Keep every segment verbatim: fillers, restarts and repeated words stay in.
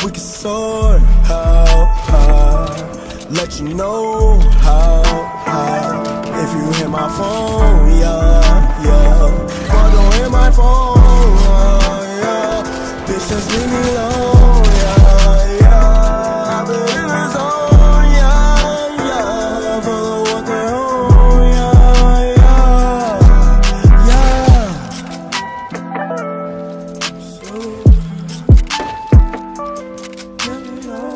We can soar how high, let you know how high. If you hit my phone, yeah, yeah. But don't hit my phone, yeah, yeah. Bitch, just leave me alone, yeah, yeah. I've been in the zone, yeah, yeah. For the walk at home, yeah, yeah, yeah. So let me know.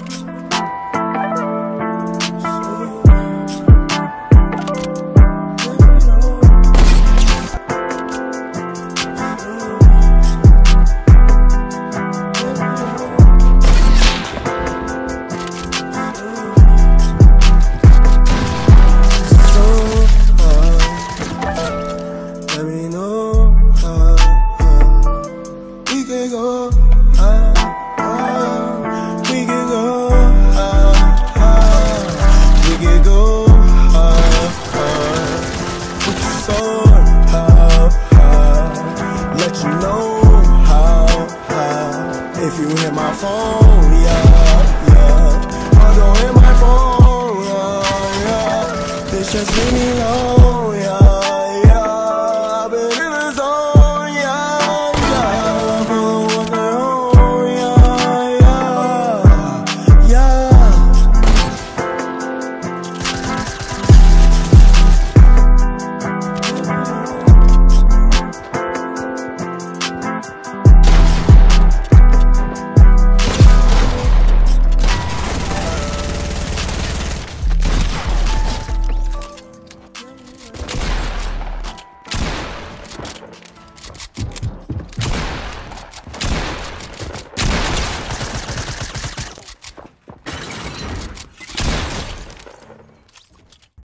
If you hit my phone, yeah, yeah. Or don't hit my phone, yeah, yeah. Bitch, just leave me alone.